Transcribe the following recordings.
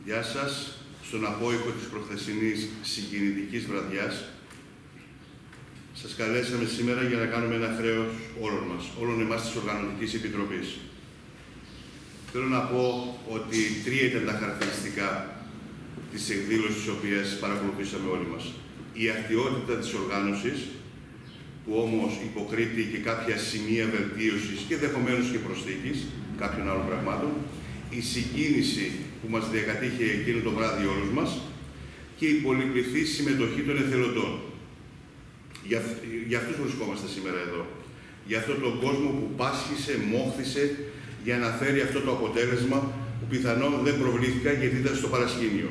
Γεια σας. Στον απόϊχο της προχθεσινής συγκινητικής βραδιάς, σας καλέσαμε σήμερα για να κάνουμε ένα χρέος όλων μας, όλων εμάς της Οργανωτικής Επιτροπής. Θέλω να πω ότι 3 ήταν τα χαρακτηριστικά της εκδήλωσης της οποίας παρακολουθήσαμε όλοι μας. Η αρτιότητα της οργάνωσης, που όμως υποκρύπτει και κάποια σημεία βελτίωσης και ενδεχομένως και προσθήκης κάποιων άλλων πραγμάτων, η συγκίνηση που μας διακατήχε εκείνο το βράδυ όλους μας και η πολυπληθή συμμετοχή των εθελοντών. Για αυτούς βρισκόμαστε σήμερα εδώ. Για αυτόν τον κόσμο που πάσχησε, μόχθησε για να φέρει αυτό το αποτέλεσμα που πιθανόν δεν προβλήθηκα γιατί ήταν στο παρασκήνιο.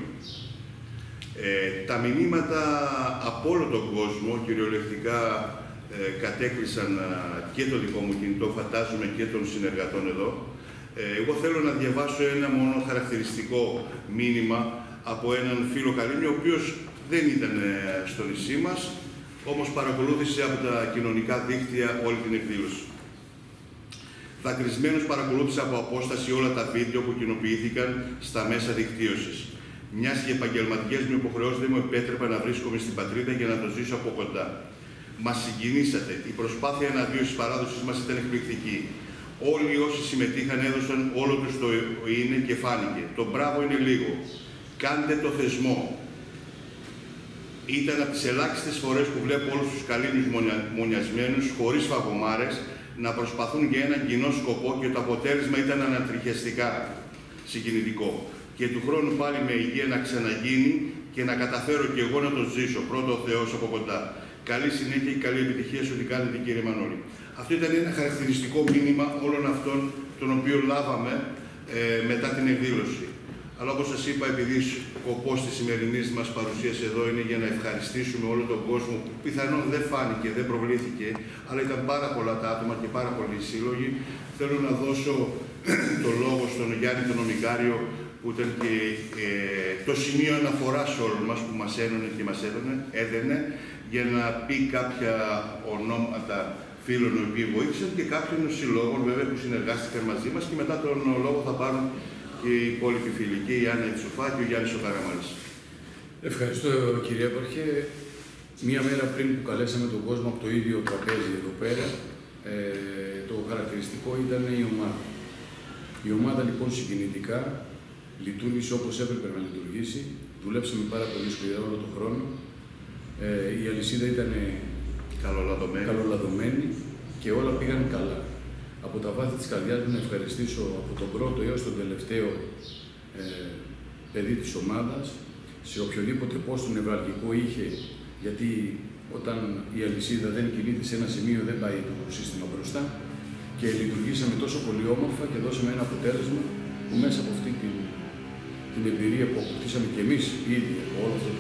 Τα μηνύματα από όλο τον κόσμο κυριολεκτικά κατέκλυσαν και το δικό μου κινητό, φαντάζομαι και των συνεργατών εδώ. Εγώ θέλω να διαβάσω ένα μόνο χαρακτηριστικό μήνυμα από έναν φίλο Καλίνιο, ο οποίος δεν ήταν στο νησί μας, όμως παρακολούθησε από τα κοινωνικά δίκτυα όλη την εκδήλωση. Δακρυσμένος παρακολούθησε από απόσταση όλα τα βίντεο που κοινοποιήθηκαν στα μέσα δικτύωσης. Μιας και επαγγελματικές μου υποχρεώσεις δεν μου επέτρεπαν να βρίσκομαι στην πατρίδα για να το ζήσω από κοντά. Μας συγκινήσατε. Η προσπάθεια αναβίωσης της παράδοσης μας ήταν εκπληκτική. Όλοι όσοι συμμετείχαν έδωσαν όλο τους το είναι και φάνηκε. Το μπράβο είναι λίγο. Κάντε το θεσμό. Ήταν από τις ελάχιστες φορές που βλέπω όλους τους Καλίνιους μονιασμένους, χωρίς φαγωμάρες, να προσπαθούν για έναν κοινό σκοπό και το αποτέλεσμα ήταν ανατριχιαστικά συγκινητικό. Και του χρόνου πάλι με υγεία να ξαναγίνει και να καταφέρω και εγώ να το ζήσω. Πρώτο ο Θεός από κοντά. Καλή συνέχεια και καλή επιτυχία σε ό,τι κάνετε, κύριε Μανώλη. Αυτό ήταν ένα χαρακτηριστικό μήνυμα όλων αυτών των οποίων λάβαμε μετά την εκδήλωση. Αλλά όπως σας είπα, επειδή σκοπός της σημερινής μας παρουσίας εδώ είναι για να ευχαριστήσουμε όλο τον κόσμο που πιθανόν δεν φάνηκε, δεν προβλήθηκε, αλλά ήταν πάρα πολλά τα άτομα και πάρα πολλοί σύλλογοι, θέλω να δώσω το λόγο στον Γιάννη τον Ομικάριο, που ήταν και το σημείο αναφοράς όλων μας που μας ένωνε και μας έδαινε, για να πει κάποια ονόματα φίλων οι οποίοι βοήθησαν και κάποιων συλλόγων βέβαια που συνεργάστηκαν μαζί μας, και μετά τον λόγο θα πάρουν και οι υπόλοιποι φίλοι, και η Άννα Τσουφά και ο Γιάννης ο Καραμάλης. Ευχαριστώ, κύριε Έπαρχε. Μία μέρα πριν που καλέσαμε τον κόσμο από το ίδιο τραπέζι εδώ πέρα, το χαρακτηριστικό ήταν η ομάδα. Η ομάδα λοιπόν συγκινητικά λειτουργήσε όπως έπρεπε να λειτουργήσει. Δουλέψαμε πάρα πολύ σκληρά όλο τον χρόνο. Η αλυσίδα ήταν καλολαδωμένη και όλα πήγαν καλά. Από τα βάθη της καρδιάς μου να ευχαριστήσω από τον πρώτο έως τον τελευταίο παιδί της ομάδας, σε οποιοδήποτε πόστο νευραλγικό είχε, γιατί όταν η αλυσίδα δεν κινείται σε ένα σημείο δεν πάει το σύστημα μπροστά, και λειτουργήσαμε τόσο πολύ όμορφα και δώσαμε ένα αποτέλεσμα που μέσα από αυτή την εμπειρία που αποκτήσαμε και εμείς ήδη από όλο αυτό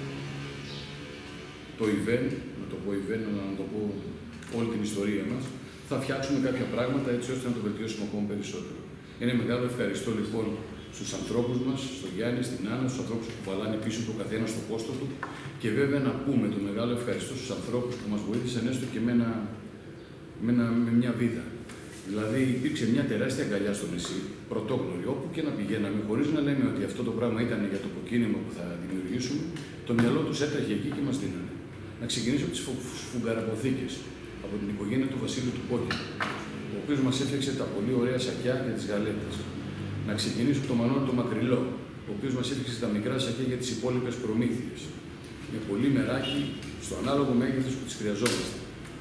το event, να το πω event, να το πω όλη την ιστορία μας, θα φτιάξουμε κάποια πράγματα έτσι ώστε να το βελτιώσουμε ακόμα περισσότερο. Είναι μεγάλο ευχαριστώ λοιπόν στους ανθρώπους μας, στον Γιάννη, στην Άννα, στους ανθρώπους που κουβαλάνε πίσω του καθένα στο πόστο του, και βέβαια να πούμε το μεγάλο ευχαριστώ στους ανθρώπους που μας βοήθησαν έστω και με μια βίδα. Δηλαδή υπήρξε μια τεράστια αγκαλιά στο νησί, πρωτόγνωρη, όπου και να πηγαίναμε, χωρίς να λέμε ότι αυτό το πράγμα ήταν για το προκίνημα που θα δημιουργήσουμε, το μυαλό τους έτρεχε εκεί και μας δίνανε. Να ξεκινήσω από τις φουγγαραποθήκες, από την οικογένεια του Βασίλου του Κόκκινου, ο οποίος μας έφτιαξε τα πολύ ωραία σακιά για τις γαλέτες. Να ξεκινήσω από τον Μανώλη τον Μακρυλό, ο οποίος μας έφτιαξε τα μικρά σακιά για τις υπόλοιπες προμήθειες. Με πολύ μεράκι, στο ανάλογο μέγεθος που τις χρειαζόμαστε.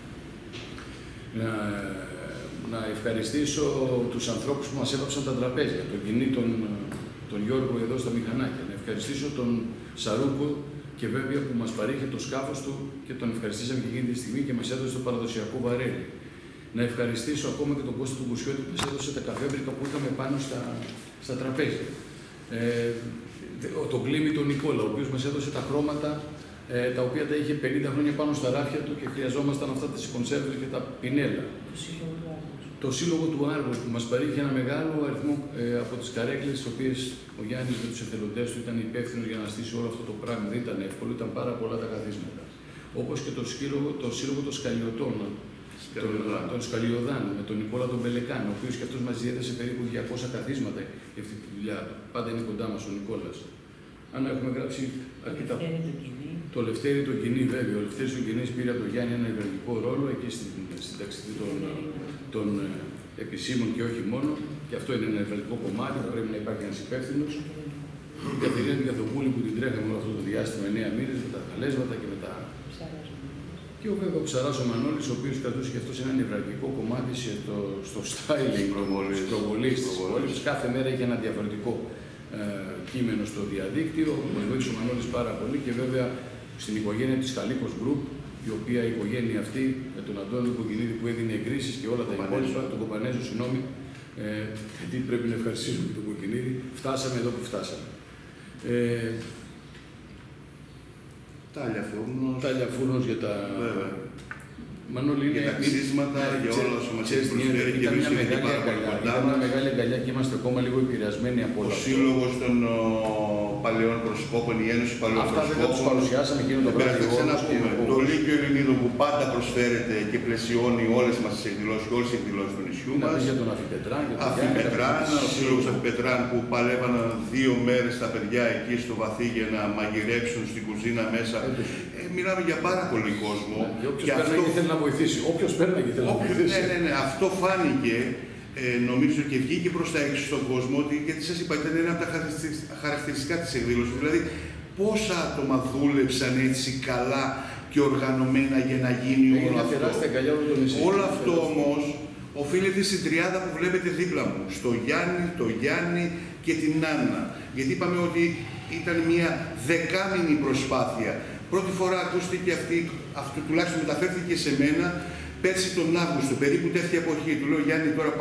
Να ευχαριστήσω τους ανθρώπους που μας έβαψαν τα τραπέζια, τον Κινή, τον Γιώργο εδώ στα μηχανάκια. Να ευχαριστήσω τον Σαρούκο και βέβαια που μας παρήχε το σκάφος του και τον ευχαριστήσαμε και εκείνη τη στιγμή και μας έδωσε το παραδοσιακό βαρέλι. Να ευχαριστήσω ακόμα και τον Κώστα του Μπουσιώτη που μας έδωσε τα καφέμπρικα που είχαμε πάνω στα τραπέζια. Τον Κλήμη τον Νικόλα, ο οποίος μας έδωσε τα χρώματα τα οποία τα είχε 50 χρόνια πάνω στα ράφια του και χρειαζόμασταν αυτά τις κονσέρβες και τα πινέλα. Το Σύλλογο του Άργου που μας παρήχε ένα μεγάλο αριθμό από τις καρέκλες, τις οποίες ο Γιάννης με τους εθελοντές του ήταν υπεύθυνος για να στήσει όλο αυτό το πράγμα. Δεν ήταν εύκολο, ήταν πάρα πολλά τα καθίσματα. Όπως και το Σύλλογο των Σκαλιωτών, τον Σκαλιωδάν, με τον Νικόλα τον Μπελεκάν, ο οποίος και αυτός μας διέθεσε περίπου 200 καθίσματα για αυτή τη δουλειά. Πάντα είναι κοντά μας ο Νικόλας. Αν έχουμε γράψει αρκετά. Το Λευτέρη το Κινή, βέβαια. Ο Λευτέρης ο Κινής πήρε από τον Γιάννη ένα υβραγικό ρόλο εκεί στην ταξίδι των επισήμων και όχι μόνο. Και αυτό είναι ένα υβραγικό κομμάτι, θα πρέπει να υπάρχει ένας υπεύθυνος. Η Κατερίνα την Καθοπούλη που την τρέχαμε όλο αυτό το διάστημα 9 μήνες με τα καλέσματα και με τα. Και βέβαια ο Ψαράς ο Μανώλης, ο οποίος κρατούσε και αυτός ένα νευραλγικό κομμάτι στο styling, της προβολής της πόλης. Κάθε μέρα είχε ένα διαφορετικό κείμενο στο διαδίκτυο. Μας βοήθησε ο Μανώλης πάρα πολύ και βέβαια στην οικογένεια της Χαλίκος Group, η οποία η οικογένεια αυτή με τον Αντώνη Κοκκινίδη που έδινε εγκρίσεις και όλα τα υπόλοιπα, τον Κοπανέζο, συγγνώμη, γιατί πρέπει να ευχαριστήσουμε τον Κοκκινίδη, φτάσαμε εδώ που φτάσαμε. Τάλια φούρνος για τα. Βέβαια. Μανώλη, για τα ξύσματα, για όλα όσα μας έχει προσφέρει και εμείς είμαστε πάρα πολύ κοντά. Ήταν μια μεγάλη αγκαλιά και είμαστε ακόμα λίγο επηρεασμένοι από όλα. Ο Σύλλογος των Παλαιών Προσκόπων, η Ένωση Παλαιών Προσκόπων. Αυτά δεν τους παρουσιάσαμε εκείνο το βράδυ. Το Λύκειο Ελληνίδων που πάντα προσφέρεται και πλαισιώνει όλες μας τις εκδηλώσεις και όλες τις εκδηλώσεις του νησιού μας. Για τον Αφιπετράν. Ο Σύλλογος Αφιπετράν που παλεύαν 2 μέρες τα παιδιά εκεί στο βαθύ για να μαγειρέψουν στην κουζίνα μέσα. Μιλάμε για πάρα πολύ κόσμο. Και αυτό ήθελε να βοηθήσει. Όποιος πέρναγε ήθελε να βοηθήσει. Ναι. Αυτό φάνηκε, νομίζω, και βγήκε προς τα έξω στον κόσμο, γιατί σας είπα, ήταν ένα από τα χαρακτηριστικά της εκδήλωσης. Δηλαδή, πόσα άτομα δούλεψαν έτσι καλά και οργανωμένα για να γίνει όλο αυτό. Όλο αυτό όμως οφείλεται στην τριάδα που βλέπετε δίπλα μου. Στο Γιάννη, το Γιάννη και την Άννα. Γιατί είπαμε ότι ήταν μια 10μηνη προσπάθεια. Πρώτη φορά ακούστηκε αυτό τουλάχιστον μεταφέρθηκε σε μένα πέρσι τον Αύγουστο, περίπου τέτοια εποχή. Του λέω Γιάννη, τώρα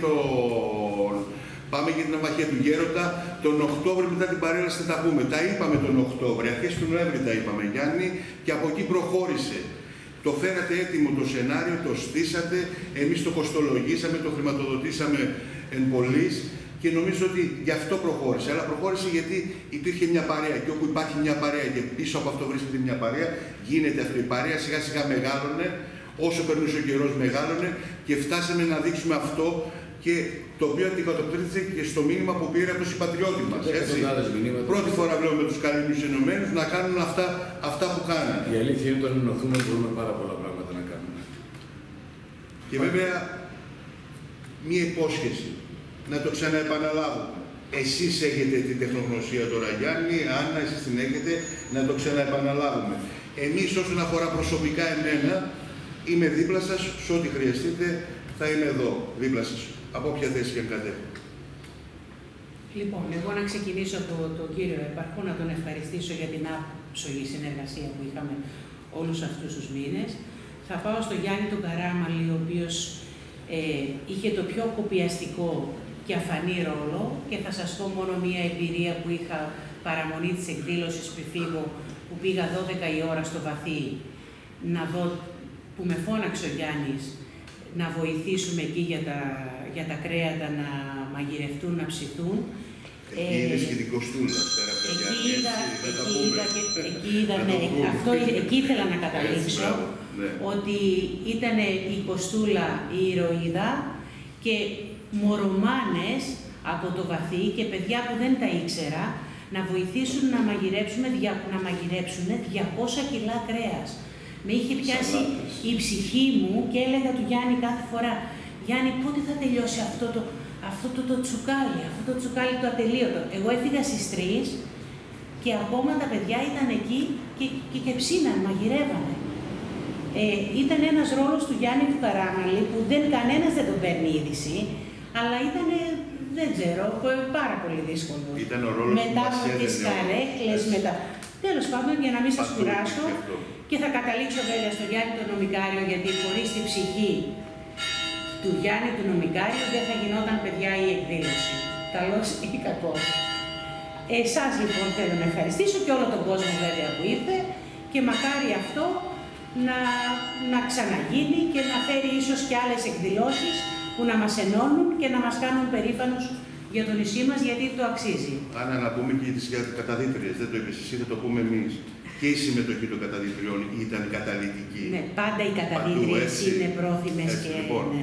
πάμε για την αμαχία του Γέροντα. Τον Οκτώβριο μετά την παρέλαση θα τα πούμε. Τα είπαμε τον Οκτώβριο, αρχές του Νοέμβρη τα είπαμε Γιάννη, και από εκεί προχώρησε. Το φέρατε έτοιμο το σενάριο, το στήσατε, εμείς το κοστολογήσαμε, το χρηματοδοτήσαμε εν πολλής. Και νομίζω ότι γι' αυτό προχώρησε. Αλλά προχώρησε γιατί υπήρχε μια παρέα. Και όπου υπάρχει μια παρέα και πίσω από αυτό βρίσκεται μια παρέα, γίνεται αυτή η παρέα. Σιγά σιγά μεγάλωνε. Όσο περνούσε ο καιρός μεγάλωνε και φτάσαμε να δείξουμε αυτό και το οποίο αντικατοπτρίζεται και στο μήνυμα που πήρε από τους συμπατριώτες μας. Πρώτη φορά βλέπουμε τους Καραϊβικούς Ενωμένους να κάνουν αυτά που κάνανε. Η αλήθεια είναι ότι όταν ενωθούμε μπορούμε πάρα πολλά πράγματα να κάνουμε. Και βέβαια μια υπόσχεση. Να το ξαναεπαναλάβουμε. Εσείς έχετε την τεχνογνωσία τώρα, Γιάννη, Άννα, εσείς την έχετε, να το ξαναεπαναλάβουμε. Εμείς όσον αφορά προσωπικά εμένα, είμαι δίπλα σας, σε ό,τι χρειαστείτε, θα είμαι εδώ, δίπλα σας, από όποια θέση και αν κατέχω. Λοιπόν, εγώ να ξεκινήσω από τον κύριο Επαρχό, να τον ευχαριστήσω για την άψογη συνεργασία που είχαμε όλους αυτούς τους μήνες. Θα πάω στο Γιάννη τον Καράμαλη, ο οποίος είχε το πιο κοπιαστικό και αφανή ρόλο, και θα σας πω μόνο μία εμπειρία που είχα παραμονή της εκδήλωσης Πιφίγο, που πήγα 12 η ώρα στο βαθύ να δω, που με φώναξε ο Γιάννης να βοηθήσουμε εκεί για τα κρέατα να μαγειρευτούν, να ψηθούν. Εκεί είναι σχετικοστούλα, πέρα από τα εκεί ήθελα να καταλήξω, ότι ήταν η Κοστούλα η ηρωίδα και μωρομάνες από το βαθύ και παιδιά που δεν τα ήξερα να βοηθήσουν να μαγειρέψουν 200 κιλά κρέας. Με είχε πιάσει η ψυχή μου και έλεγα του Γιάννη κάθε φορά, Γιάννη, πότε θα τελειώσει αυτό το τσουκάλι το ατελείωτο. Εγώ έφυγα στις 3 και ακόμα τα παιδιά ήταν εκεί και ψήναν, μαγειρεύανε. Ήταν ένας ρόλος του Γιάννη του Καράμαλη που κανένας δεν τον παίρνει είδηση, αλλά ήταν, δεν ξέρω, πάρα πολύ δύσκολο. Ήταν ο ρόλος μετά από τις καρέκλες, τέλος πάντων, για να μην σας κουράσω, και θα καταλήξω βέβαια στο Γιάννη τον Νομικάριο, γιατί χωρίς τη ψυχή του Γιάννη του Νομικάριου δεν θα γινόταν, παιδιά, η εκδήλωση. Καλός ή κακός. Εσάς λοιπόν θέλω να ευχαριστήσω και όλο τον κόσμο βέβαια που ήρθε, και μακάρι αυτό να ξαναγίνει και να φέρει ίσως και άλλες εκδηλώσεις που να μας ενώνουν και να μας κάνουν περήφανους για το νησί μας, γιατί το αξίζει. Άννα, να πούμε και τις καταδίτριες, δεν το είπες εσύ, θα το πούμε εμείς. και η συμμετοχή των καταδυτριών ήταν καταλυτική. Ναι, πάντα οι καταδυτρίες είναι πρόθυμες και... Λοιπόν, ναι.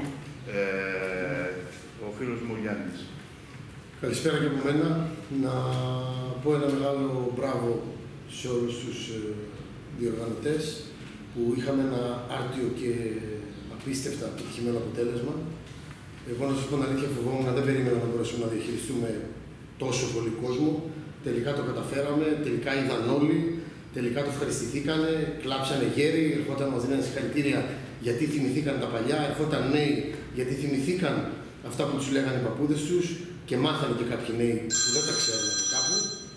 Ο φίλος μου Γιάννης. Καλησπέρα και από μένα. Να πω ένα μεγάλο μπράβο σε όλους τους διοργανωτές που είχαμε ένα άρτιο και απίστευτα επιτυχημένο αποτέλεσμα. Εγώ να σας πω την αλήθεια, φοβόμουν, δεν περίμενα να μπορέσουμε να διαχειριστούμε τόσο πολύ κόσμο. Τελικά το καταφέραμε, τελικά είδαν όλοι, τελικά το ευχαριστηθήκανε, κλάψανε γέροι, ερχόταν μας δίνανε συγχαρητήρια γιατί θυμηθήκαν τα παλιά, ερχόταν νέοι γιατί θυμηθήκαν αυτά που τους λέγανε οι παππούδες τους και μάθανε και κάποιοι νέοι που δεν τα ξέρουν κάπου.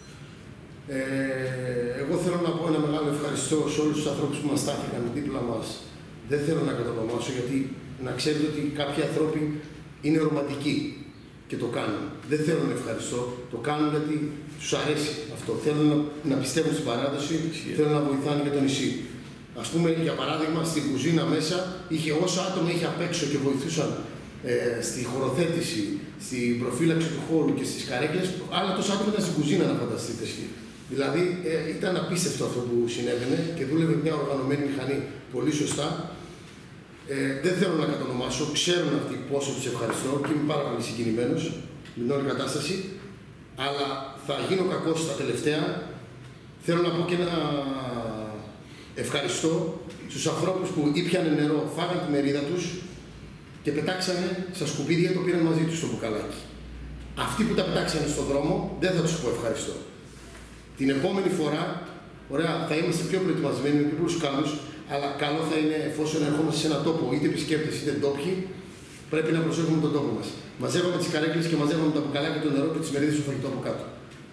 Εγώ θέλω να πω ένα μεγάλο ευχαριστώ σε όλους τους ανθρώπους που μας στάθηκαν δίπλα μας. Δεν θέλω να κατονομάσω, γιατί να ξέρετε ότι κάποιοι άνθρωποι είναι ρομαντικοί και το κάνουν. Δεν θέλω να ευχαριστώ, το κάνουν γιατί τους αρέσει αυτό. Θέλουν να πιστεύουν στην παράδοση, θέλουν να βοηθάνε για το νησί. Ας πούμε, για παράδειγμα, στην κουζίνα μέσα είχε όσα άτομα είχε απ' έξω και βοηθούσαν στη χωροθέτηση, στην προφύλαξη του χώρου και στις καρέκλες, άλλα τόσα άτομα ήταν στην κουζίνα, να φανταστείτε. Δηλαδή, ήταν απίστευτο αυτό που συνέβαινε και δούλευε μια οργανωμένη μηχανή πολύ σωστά. Δεν θέλω να κατονομάσω, ξέρουν αυτοί πόσο τους ευχαριστώ και είμαι πάρα πολύ συγκινημένος με την όλη κατάσταση. Αλλά θα γίνω κακός στα τελευταία. Θέλω να πω και ένα ευχαριστώ στους ανθρώπους που ήπιανε νερό, φάγανε τη μερίδα τους και πετάξανε στα σκουπίδια, το πήραν μαζί τους στο μπουκαλάκι. Αυτοί που τα πετάξανε στον δρόμο, δεν θα τους πω ευχαριστώ. Την επόμενη φορά, ωραία, θα είμαστε πιο προετοιμασμένοι, με πιο πολλούς καλούς, αλλά καλό θα είναι, εφόσον ερχόμαστε σε έναν τόπο, είτε επισκέπτες είτε ντόπιοι, πρέπει να προσέχουμε τον τόπο μας. Μαζεύαμε τις καρέκλες και μαζεύαμε τα μπουκαλάκια, το νερό και τις μερίδες του φαγητού από κάτω.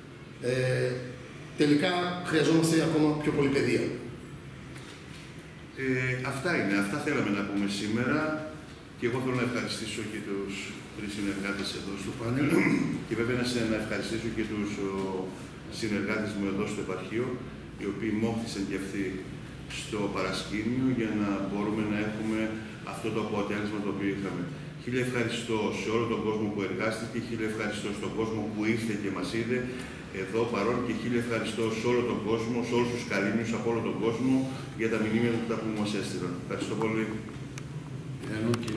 Τελικά χρειαζόμαστε ακόμα πιο πολύ παιδεία. Αυτά είναι, αυτά θέλαμε να πούμε σήμερα. Και εγώ θέλω να ευχαριστήσω και τους τρεις συνεργάτες εδώ στο πάνελ και βέβαια να ευχαριστήσω και τους συνεργάτες μου εδώ στο επαρχείο, οι οποίοι μόχθησαν και αυτοί στο παρασκήνιο για να μπορούμε να έχουμε αυτό το αποτέλεσμα το οποίο είχαμε. Χίλια ευχαριστώ σε όλο τον κόσμο που εργάστηκε, χίλια ευχαριστώ στον κόσμο που ήρθε και μας είδε εδώ παρόν και χίλια ευχαριστώ σε όλο τον κόσμο, σε όλους τους καλήνιους από όλο τον κόσμο για τα μηνύματα που μας έστειλαν. Ευχαριστώ πολύ.